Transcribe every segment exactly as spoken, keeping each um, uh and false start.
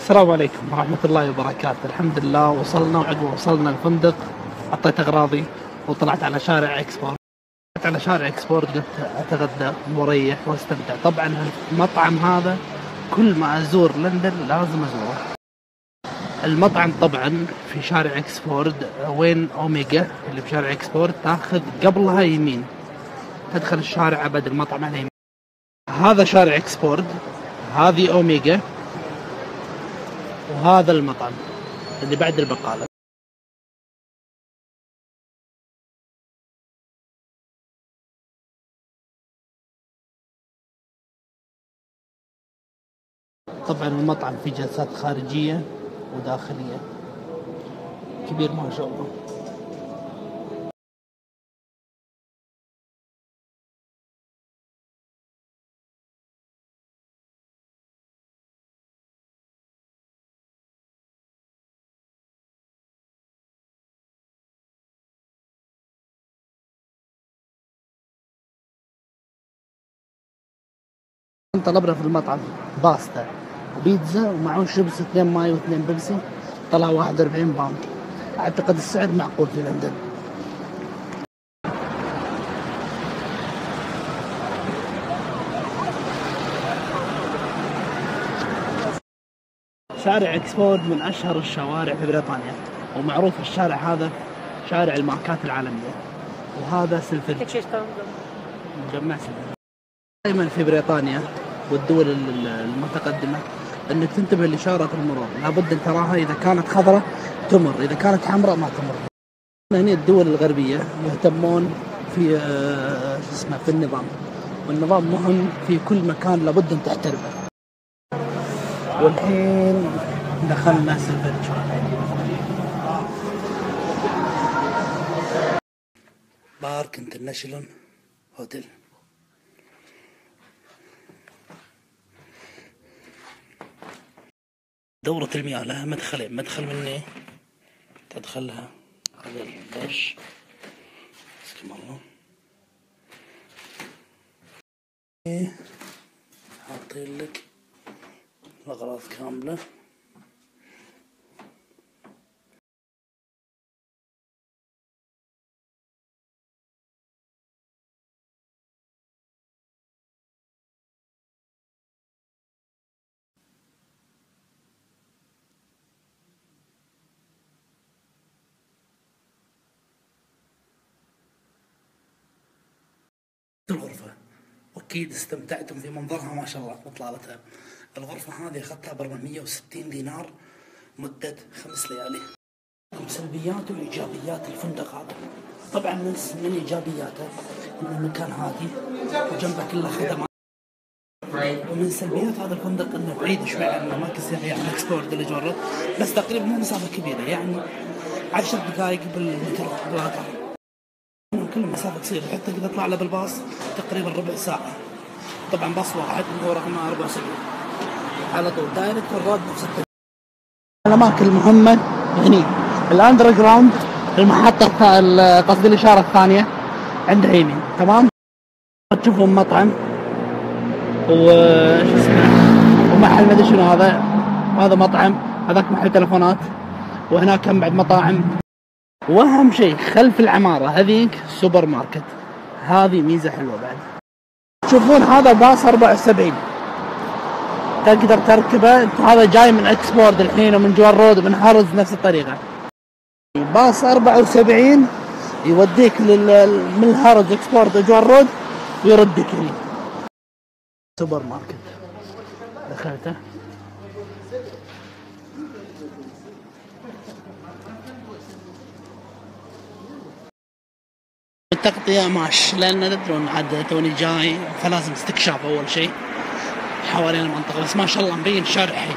السلام عليكم ورحمة الله وبركاته. الحمد لله وصلنا، وعقب وصلنا الفندق حطيت أغراضي وطلعت على شارع إكسبورت. طلعت على شارع إكسبورت قلت أتغدى وأريح واستمتع. طبعا المطعم هذا كل ما أزور لندن لازم أزوره. المطعم طبعا في شارع إكسفورد وين أوميجا اللي بشارع إكسفورد، تاخذ قبلها يمين تدخل الشارع أبد المطعم على يمين. هذا شارع إكسفورد، هذه أوميجا، وهذا المطعم اللي بعد البقالة. طبعا المطعم فيه جلسات خارجية وداخلية، كبير ما شاء الله. طلبنا في المطعم باستا وبيتزا ومعه شيبس، اثنين ماي واثنين بيبسي، طلع واحد وأربعين باوند. اعتقد السعر معقول في لندن. شارع إكسفورد من اشهر الشوارع في بريطانيا، ومعروف الشارع هذا شارع الماركات العالمية. وهذا سلفرج، مجمع سلفرج. دائما في بريطانيا والدول المتقدمة انك تنتبه لإشارة المرور، لابد ان تراها، اذا كانت خضراء تمر، اذا كانت حمراء ما تمر. هنا الدول الغربية يهتمون في آه اسمه في النظام، والنظام مهم في كل مكان، لابد ان تحترمه. والحين دخلنا سلفرج. بارك انترناشونال هوتيل. دورة المياه لها مدخلين، مدخل مني تدخلها على الدش، بسم الله، حاطين لك الأغراض كاملة. الغرفة، واكيد استمتعتم في منظرها ما شاء الله اطلالتها. الغرفة هذه اخذتها ب أربعمية وستين دينار مدة خمس ليالي. سلبيات وايجابيات الفندق هذا. طبعا من ايجابياته ان المكان هادي وجنبه كله خدمات. ومن سلبيات هذا الفندق انه بعيد شوي عن الاماكن السياحية عن إكسفورد اللي جوا، بس تقريبا مو مسافة كبيرة، يعني عشر دقائق بالمترو بالقطار، كل مسافة قصيرة. حتى إذا طلع له بالباص تقريبا ربع ساعة. طبعا باص واحد هو رقمه أربعة وسبعين على طول دايركت، والراد نفس التنين. الأماكن المهمة هني الأندر جراوند، المحطة قصدي الإشارة الثانية عندها يمين، تمام. تشوفون مطعم وش اسمه ومحل مدري شنو، هذا هذا مطعم، هذاك محل تلفونات، وهناك كم بعد مطاعم. واهم شيء خلف العمارة هذيك سوبر ماركت، هذه ميزة حلوة بعد. تشوفون هذا باص أربعة وسبعين تقدر تركبه، هذا جاي من إكسفورد الحين ومن جوار رود ومن هارز نفس الطريقة. باص أربعة وسبعين يوديك لل... من هارز إكسفورد جوار رود ويردك هنا. سوبر ماركت دخلته. التغطية ماش، لأن تدرون عاد توني جاي فلازم استكشاف أول شيء حوالين المنطقة، بس ما شاء الله مبين شارع حي.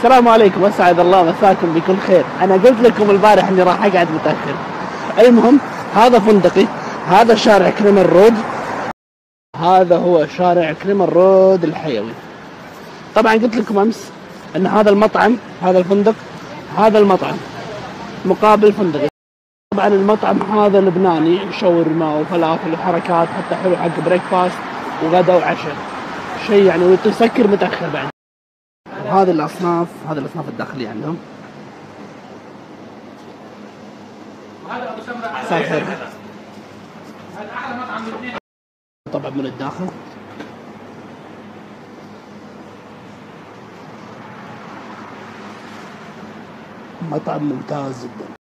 السلام عليكم، اسعد الله مساكم بكل خير. انا قلت لكم البارح اني راح اقعد متاخر. المهم هذا فندقي، هذا شارع كريمر رود، هذا هو شارع كريمر رود الحيوي. طبعا قلت لكم امس ان هذا المطعم، هذا الفندق، هذا المطعم مقابل فندقي. طبعا المطعم هذا لبناني، شاورما وفلافل وحركات، حتى حلو حق بريك فاست وغدا وعشاء، شيء يعني وتسكر متاخر بعد. وهذه الاصناف، هذه الاصناف الداخليه عندهم. مساء الخير. هذا احلى مطعم بالاثنين. طبعا من الداخل مطعم ممتاز جدا.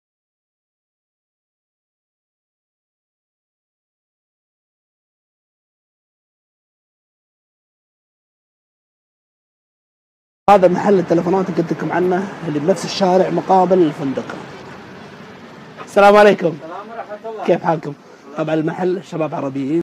هذا محل التلفونات اللي قلت لكم عنه، اللي بنفس الشارع مقابل الفندق. السلام عليكم. السلام ورحمة الله. كيف حالكم؟ طبعا المحل شباب عربيين.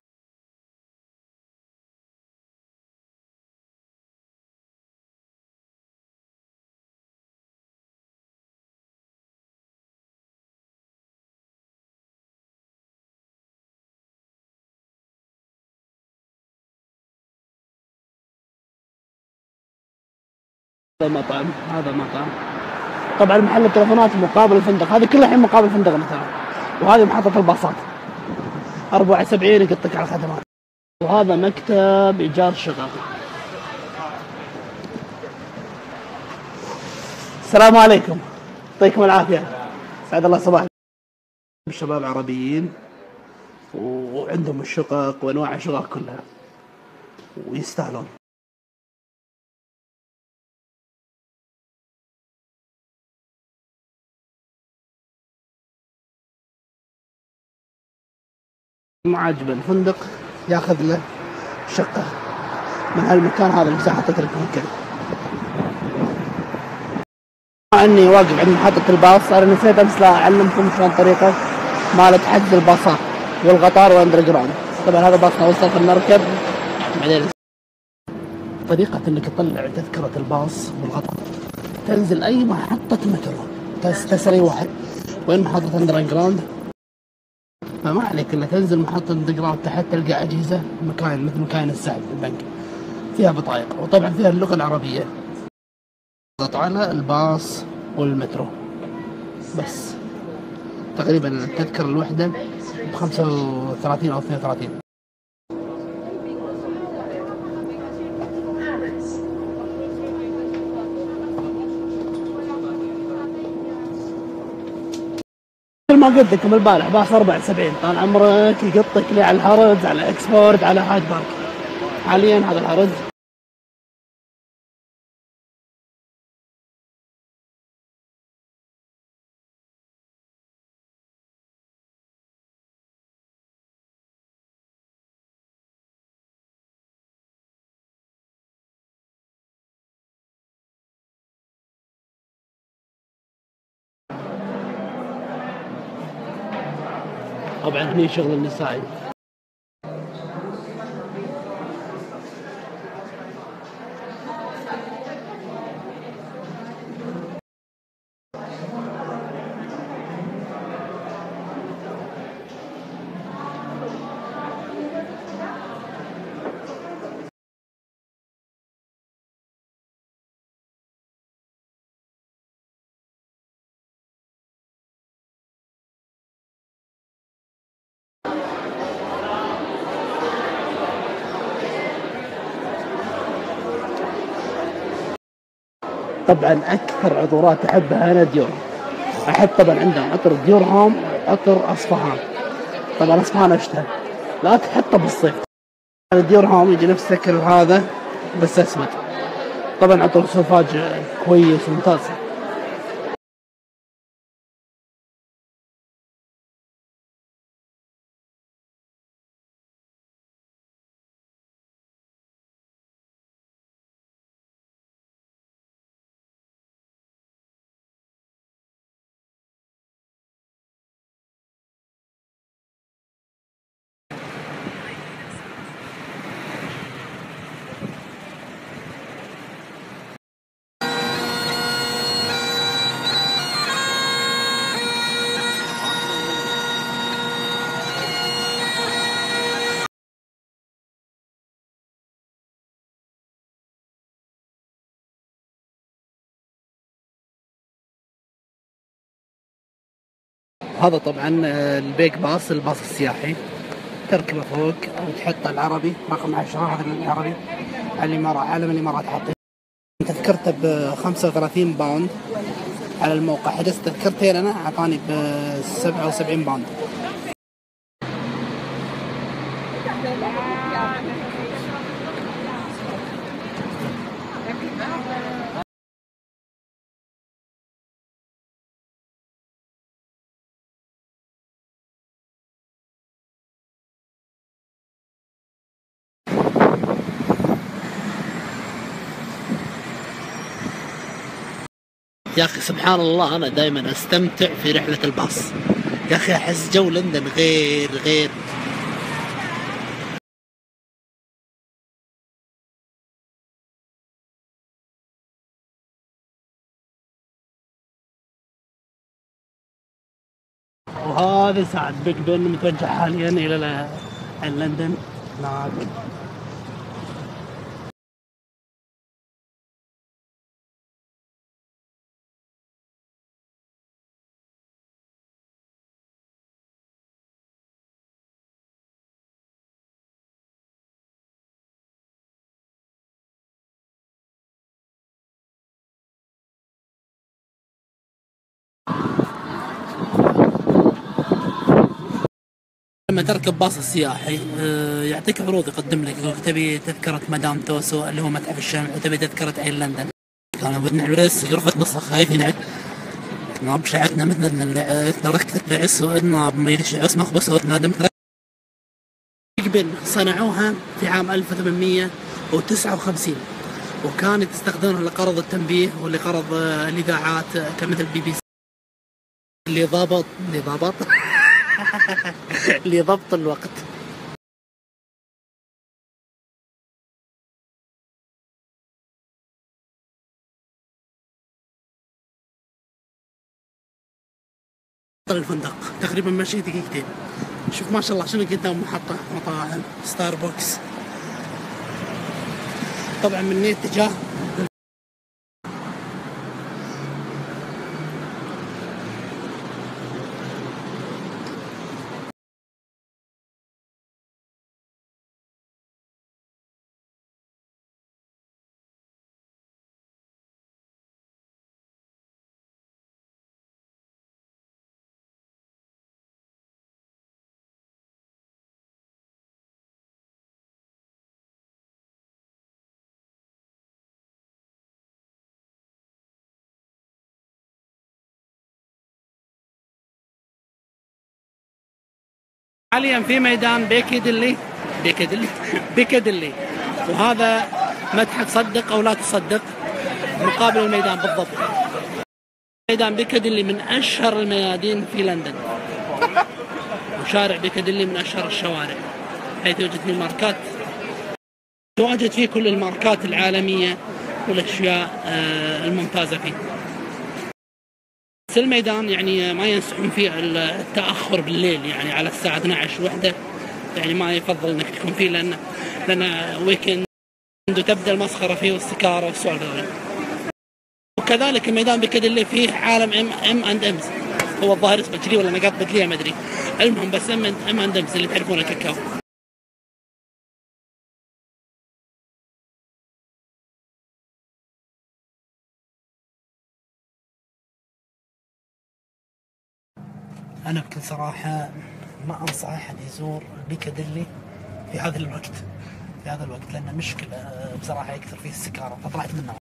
هذا مطعم، هذا مطعم. طبعا محل التلفونات مقابل الفندق، هذه كلها الحين مقابل الفندق مثلا. وهذه محطة الباصات أربعة وسبعين يقطك على الخدمات. وهذا مكتب إيجار شقق. السلام عليكم، يعطيكم العافية، سعد الله صباحكم. الشباب عربيين وعندهم الشقق وأنواع الشقق كلها ويستاهلون. ما عاجبه الفندق ياخذ له شقة من هالمكان هذا، المساحة تتركهم كذا. مع اني واقف عند محطة الباص، انا نسيت امس لا اعلمكم شلون طريقة مالت حجز الباصات والقطار واندر جراوند. طبعا هذا باصنا وصل في المركب بعدين. طريقة انك تطلع تذكرة الباص والقطار، تنزل اي محطة مترو، تسأل اي واحد وين محطة اندر جراوند، فما عليك الا تنزل محطة اندر جراوند تحت تلقى اجهزة مكان مثل مكان السحب في البنك، فيها بطايق وطبعا فيها اللغة العربية. ضغط على الباص والمترو بس. تقريبا التذكرة الوحدة بخمسة وثلاثين او اثنين وثلاثين. ما قلت لكم البارح باص أربعة وسبعين طال عمرك يقطك لي على الهرز، على اكسفورد، على هايد بارك. حاليا هذا الهرز طبعا هني شغل النسائي. طبعا اكثر عطورات احبها انا ديور. احب طبعا عندهم عطر ديور هوم، عطر اصفهان. طبعا اصفهان اشتهى، لا تحطه بالصيف. ديور هوم يجي نفس الشكل هذا بس اسود. طبعا عطر صفاج كويس وممتاز. هذا طبعا البيك باص، الباص السياحي، تركبه فوق او تحط العربي رقم عشرة، هذا العربي على الامارات، علم الامارات حاطين. تذكرته ب خمسة وثلاثين باوند على الموقع، حجزت تذكرتين انا اعطاني ب سبعة وسبعين باوند. يا أخي سبحان الله، أنا دائما أستمتع في رحلة الباص. يا أخي أحس جو لندن غير غير. وهذا سعد بيج بن متوجه حاليا إلى لندن هناك. لما تركب باص السياحي يعطيك عروض، يقدم لك يقول تبي تذكرة مدام توسو اللي هو متحف الشمع، وتبي تذكرة عين لندن. كانوا بدنا بس غرفة نص خايفين ما بشعتنا مثلنا تركت العس وإننا بميلش عس مخبص وتنادم. بن صنعوها في عام ألف وثمانمية وتسعة وخمسين، وكانت تستخدمها لغرض التنبيه ولغرض الإذاعات كمثل بي بي سي لضبط لضبط لضبط الوقت. الفندق تقريبا ماشي دقيقتين. شوف ما شاء الله شنو قدام محطة مطاعم ستاربكس. طبعا من اتجاه حاليا في ميدان بيكاديلي بيكاديلي بيكاديلي وهذا متحف صدق او لا تصدق مقابل الميدان بالضبط. ميدان بيكاديلي من اشهر الميادين في لندن، وشارع بيكاديلي من اشهر الشوارع، حيث يوجد فيه ماركات، تواجد فيه كل الماركات العالمية والاشياء الممتازة فيه. الميدان يعني ما ينصحون فيه التأخر بالليل، يعني على الساعة اثنتي عشرة وحدة يعني ما يفضل انك تكون فيه، لأن لأن ويكند وتبدأ المسخرة فيه والسكارة والسوالف. وكذلك الميدان بيكاديلي فيه عالم ام ام اند امز، هو الظاهر اسمه كذي ولا نقاط بدلية ما ادري، المهم بس ام ام اند امز اللي تعرفونه الكاكاو. أنا بكل صراحة ما أنصح أحد يزور بيكاديلي في هذا الوقت في هذا الوقت لأنه مشكلة بصراحة يكثر فيه السكارى، فطلعت منه.